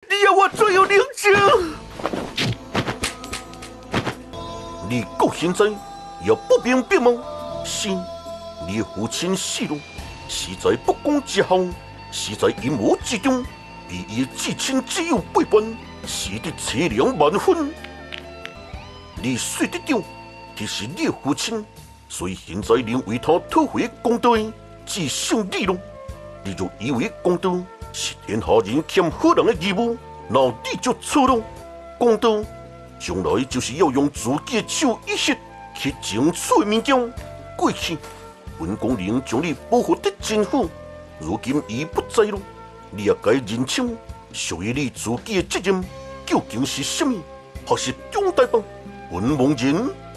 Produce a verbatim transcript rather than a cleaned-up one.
你要我怎样领情？你到现在也不明白吗？是，你的父亲死了，是在不公之后，是在阴谋之中，被伊至亲之友背叛，死得凄凉万分。你睡得着，这是你的父亲，所以现在你为他讨回公道，只剩你了。你就以为公道是天下人欠好人的义务，那你就错了。公道将来就是要用自己的手一血去争取物件。过去，文公人将你保护得真好，如今已不在了，你也该认清属于你自己的责任究竟是什么，还是重大吧？文盲人。